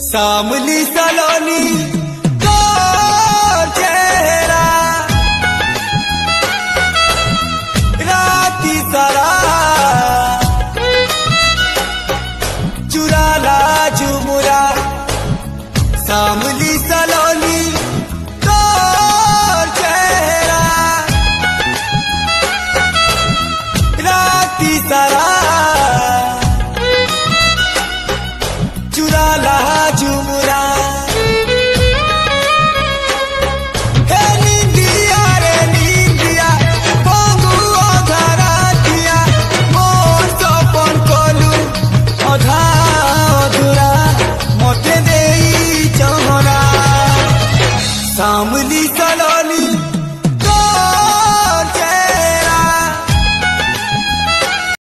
सामली सलोनी तो चेहरा राती सारा चुराला झुमुरा सामली सलोनी तो चेहरा राती सारा